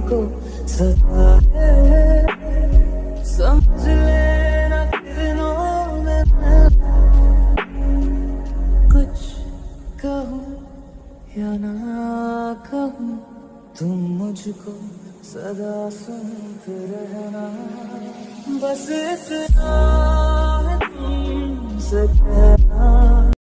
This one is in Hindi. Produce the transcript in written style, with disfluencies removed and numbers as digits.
को सता है, समझ लेना किरणों में मैं कुछ कहूँ या ना कहूँ, तुम मुझको सदा सुनते रहना, बस इतना है तुमसे